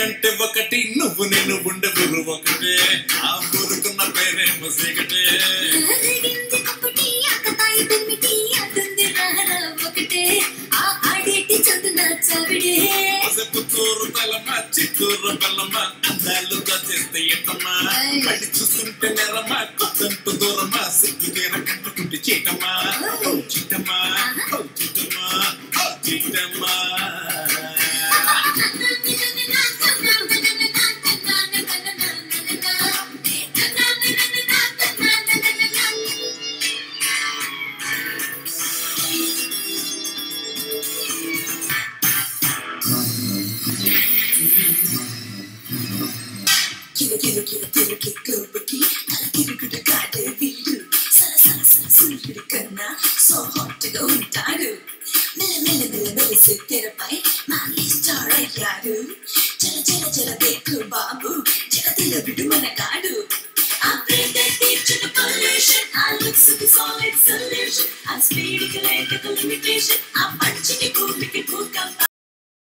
నేనంటే ఒకటి నువ్వు నేను ఉండే ఊరు ఒకటే ఆ ఊరుకున్న పేరేమో సీకటే పుత్తూరు తలమ్మ చిత్తూరు బెల్లమ్మ అందాలుగా చేస్తే ఎట్టమ్మా పడి చూస్తుంటే నెరమ్మా కొత్తంటూ దూరమ్మా సిగ్గు తీర కంటుకుంటే చీటమ్మా ఓ చిట్టమ్మా ఓ చిట్టమ్మా ఓ చిట్టమ్మా So hot to go ఉంటాడు మెల్లమెల్లమెల్లమెల్లసి తెరపై మాలి స్టార్ అయ్యాడు చల చల చల దేకు బాబు జగతిల విడుమనగాడు I bring that beat to the pollution I look to the solid solution I speed electrical limitation